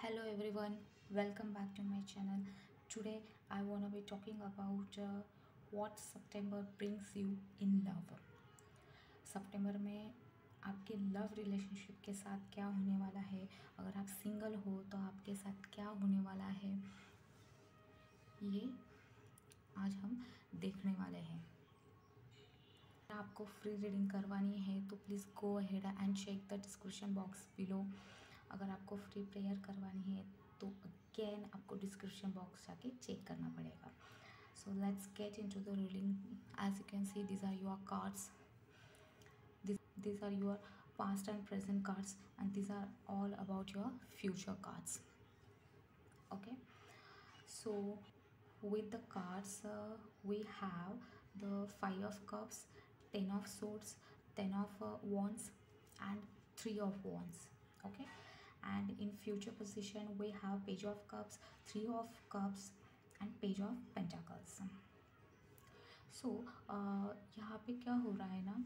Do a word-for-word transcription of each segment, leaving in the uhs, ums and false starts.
Hello everyone, welcome back to my channel. Today I want to be talking about uh, what September brings you in love. सितंबर में आपके love relationship के साथ क्या होने वाला है, अगर आप सिंगल हो तो आपके साथ क्या होने वाला है, ये आज हम देखने वाले हैं। आपको फ्री रीडिंग करवानी है तो please go ahead and check the description box below. अगर आपको फ्री प्रेयर करवानी है तो अगेन आपको डिस्क्रिप्शन बॉक्स जाके चेक करना पड़ेगा। So let's get into the reading. As you can see these are your cards, these are your past and present cards, and these are all about your future cards. Okay, so with the cards uh, we have the five of cups, ten of swords, ten of uh, wands, and three of wands. Okay, and in future position we have page of cups, three of cups, and page of pentacles. So uh, यहाँ पे क्या हो रहा है ना,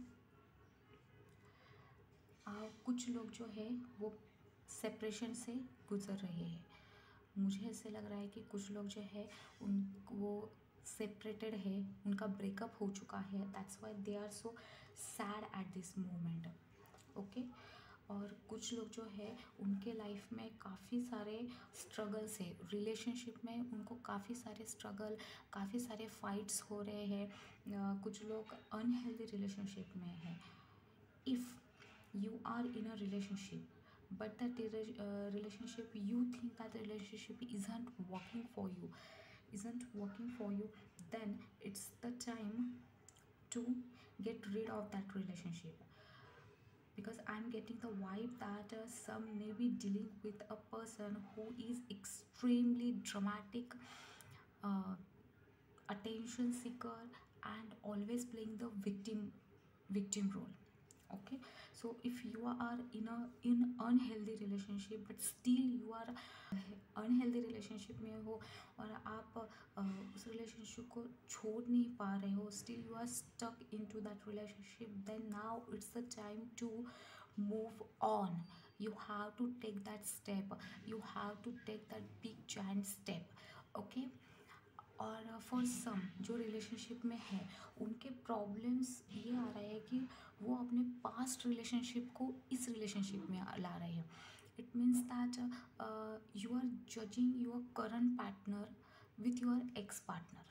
आ, कुछ लोग जो है वो सेपरेशन से गुज़र रहे हैं। मुझे ऐसे लग रहा है कि कुछ लोग जो है उन वो सेपरेटेड है, उनका ब्रेकअप हो चुका है, that's why they are so sad at this moment. Okay, और कुछ लोग जो है उनके लाइफ में काफ़ी सारे स्ट्रगल्स है, रिलेशनशिप में उनको काफ़ी सारे स्ट्रगल, काफ़ी सारे फाइट्स हो रहे हैं। कुछ लोग अनहेल्दी रिलेशनशिप में है। If you are in a relationship but that uh, relationship, you think that the relationship isn't working for you isn't working for you, then it's the time to get rid of that relationship, because I'm getting the vibe that uh, some may be dealing with a person who is extremely dramatic, uh, attention seeker, and always playing the victim victim role. Okay, so if you are in a in unhealthy relationship but still you are unhealthy relationship में हो और आप uh, उस relationship को छोड़ नहीं पा रहे हो, still you are stuck into that relationship, then now it's the time to move on. You have to take that step, you have to take that big giant step. Okay, और for some जो relationship में है उनके problems ये आ रहा है कि वो अपने पास्ट रिलेशनशिप को इस रिलेशनशिप में ला रहे हैं। It means that you are judging your current partner with your ex partner,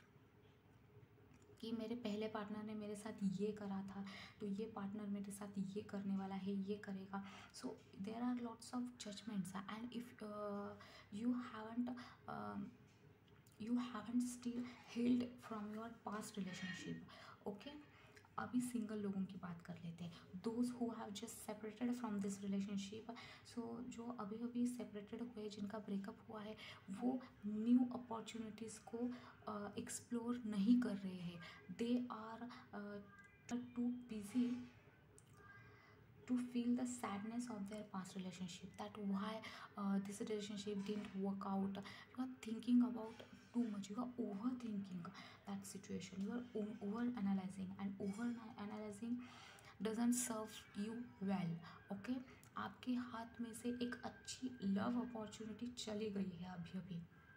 कि मेरे पहले पार्टनर ने मेरे साथ ये करा था तो ये पार्टनर मेरे साथ ये करने वाला है, ये करेगा। So there are lots of judgments and if you haven't you haven't still healed from your past relationship. Okay, अभी सिंगल लोगों की बात कर लेते हैं, those who have just separated from this relationship. So जो अभी अभी सेपरेटेड हुए, जिनका ब्रेकअप हुआ है, वो न्यू अपॉर्चुनिटीज़ को एक्सप्लोर uh, नहीं कर रहे हैं। They are too busy to feel the sadness of their past relationship, that why uh, this relationship didn't work out. You are thinking about too much, you are overthinking that situation, you are over analyzing, and over analyzing doesn't serve you well. Okay, आपके हाथ में से एक अच्छी love opportunity चली गई है अभी अभी,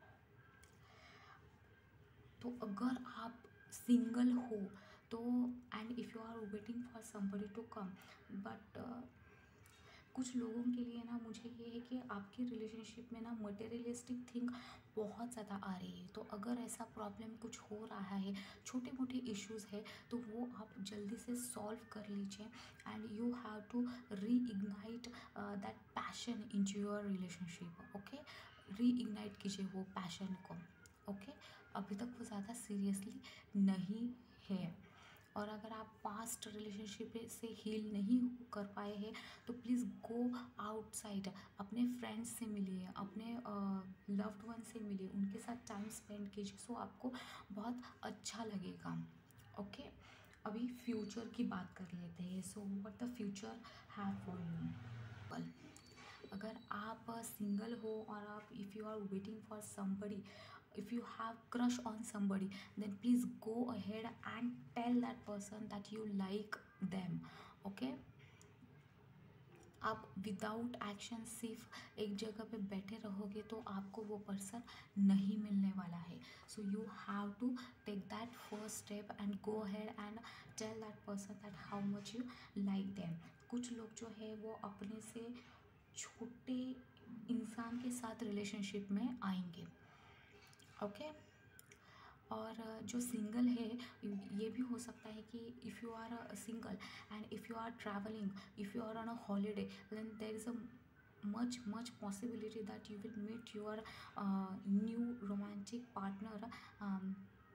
तो अगर आप सिंगल हो तो, and if you are waiting for somebody to come, but कुछ लोगों के लिए ना, मुझे ये है कि आपकी रिलेशनशिप में ना मटेरियलिस्टिक थिंग बहुत ज़्यादा आ रही है। तो अगर ऐसा प्रॉब्लम कुछ हो रहा है, छोटे मोटे इश्यूज़ है, तो वो आप जल्दी से सॉल्व कर लीजिए, and you have to reignite that passion into your relationship. Okay, reignite कीजिए वो पैशन को। Okay okay? अभी तक वो ज़्यादा सीरियसली नहीं है, और अगर आप पास्ट रिलेशनशिप से हील नहीं कर पाए हैं तो प्लीज़ गो आउटसाइड, अपने फ्रेंड्स से मिलिए, अपने लव्ड वन से मिलिए, उनके साथ टाइम स्पेंड कीजिए, सो आपको बहुत अच्छा लगेगा। Okay okay? अभी फ्यूचर की बात कर लेते हैं। So what the future have for you. अगर आप सिंगल हो और आप, if you are waiting for somebody, if you have crush on somebody, then please go ahead and tell that person that you like them. Okay, आप without action सिर्फ एक जगह पे बैठे रहोगे तो आपको वो पर्सन नहीं मिलने वाला है. So you have to take that first step and go ahead and tell that person that how much you like them. कुछ लोग जो है वो अपने से छोटे इंसान के साथ रिलेशनशिप में आएंगे. Okay okay? और जो सिंगल है ये भी हो सकता है कि if you are single and if you are traveling, if you are on a holiday, then there is a much much possibility that you will meet your uh, new romantic partner um,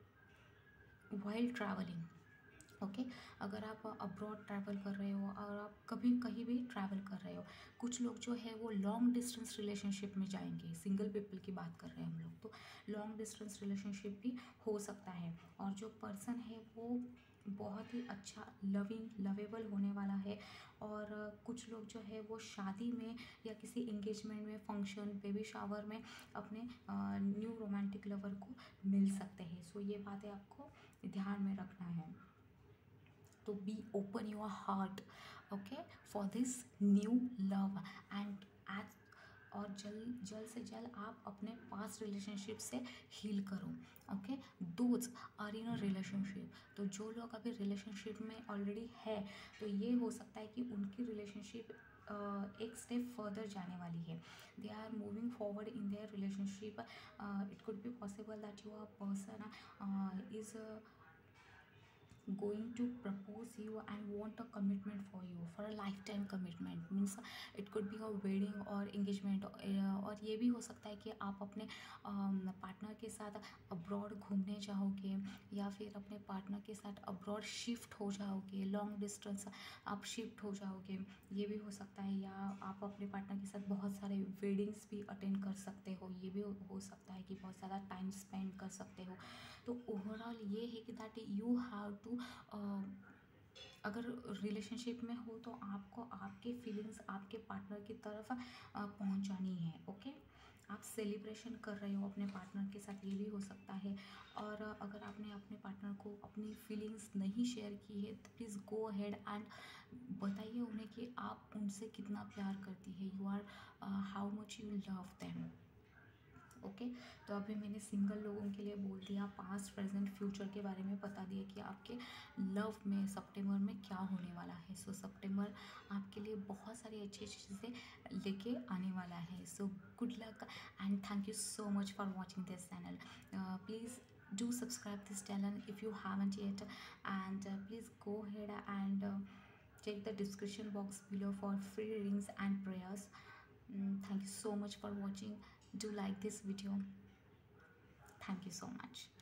while traveling. Okay okay? अगर आप abroad travel कर रहे हो और आप कभी कहीं भी ट्रैवल कर रहे हो, कुछ लोग जो है वो लॉन्ग डिस्टेंस रिलेशनशिप में जाएंगे. सिंगल पीपल की बात कर रहे हैं हम लोग, तो लॉन्ग डिस्टेंस रिलेशनशिप भी हो सकता है. और जो पर्सन है वो बहुत ही अच्छा लविंग लवेबल होने वाला है. और कुछ लोग जो है वो शादी में या किसी इंगेजमेंट में, फंक्शन, बेबी शावर में अपने न्यू रोमांटिक लवर को मिल सकते हैं. सो ये बातें आपको ध्यान में रखना है. तो be open your heart okay for this new love and as और जल्द जल्द से जल्द आप अपने पास्ट रिलेशनशिप से हील करो. Okay, those are in a relationship. तो जो लोग अभी रिलेशनशिप में ऑलरेडी है तो ये हो सकता है कि उनकी रिलेशनशिप एक स्टेप फर्दर जाने वाली है. They are moving forward in their relationship. It could be possible that your person is going to propose you and want a commitment for you for a lifetime commitment. Means it could be a wedding or engagement. और ये भी हो सकता है कि आप अपने partner के साथ अब्रॉड घूमने जाओगे या फिर अपने पार्टनर के साथ अब्रॉड शिफ्ट हो जाओगे. लॉन्ग डिस्टेंस आप शिफ्ट हो जाओगे, ये भी हो सकता है. या आप अपने पार्टनर के साथ बहुत सारे वेडिंग्स भी अटेंड कर सकते हो. ये भी हो सकता है कि बहुत ज़्यादा टाइम स्पेंड कर सकते हो. तो ओवरऑल ये है कि दैट यू हैव टू, अगर रिलेशनशिप में हो तो आपको आपके फीलिंग्स आपके पार्टनर की तरफ पहुंचानी है. ओके, आप सेलिब्रेशन कर रहे हो अपने पार्टनर के साथ, ये भी हो सकता है. और अगर आपने अपने पार्टनर को अपनी फीलिंग्स नहीं शेयर की है तो प्लीज़ गो अहेड एंड बताइए उन्हें कि आप उनसे कितना प्यार करती है. You are how much you love them. Okay okay? तो अभी मैंने सिंगल लोगों के लिए बोल दिया, पास्ट प्रेजेंट फ्यूचर के बारे में बता दिया कि आपके लव में सितंबर में क्या होने वाला है. सो so, सितंबर आपके लिए बहुत सारी अच्छी चीज़ें लेके आने वाला है. So good luck and thank you so much for watching this channel. Please do subscribe this channel if you haven't yet, and uh, please go ahead and uh, check the description box below for free readings and prayers. Mm, thank you so much for watching. Do like this video. Thank you so much.